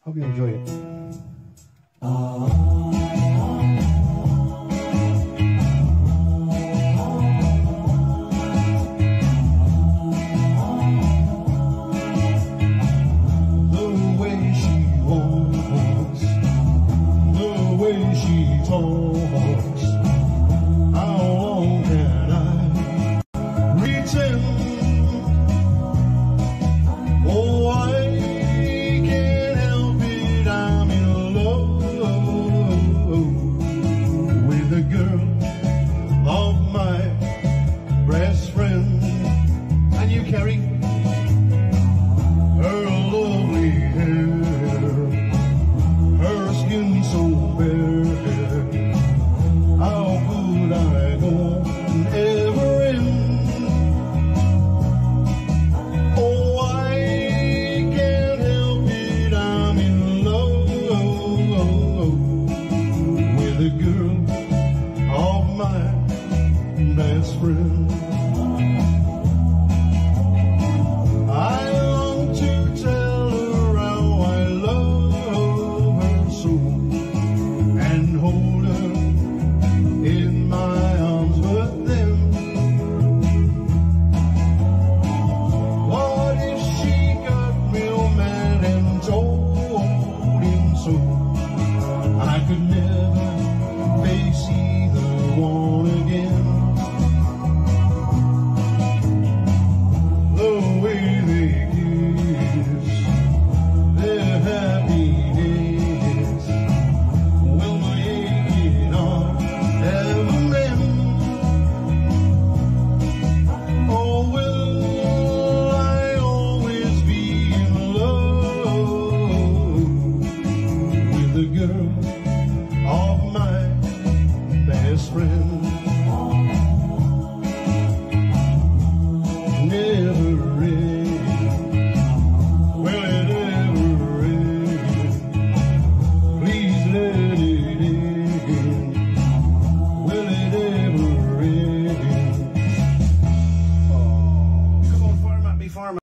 Hope you enjoy it. The way she walks, the way she talks, how long can I pretend? Oh, I can't help it, I'm in love with the girl of my best friend. And you, Carrie? Her lovely hair, her skin so bare, how could I go ever end? Oh, I can't help it, I'm in love with the girl of my best friend. I could never face either one again. The way they kiss, their happiness, will my aching heart ever mend? Or will I always be in love with the girl of my best friend?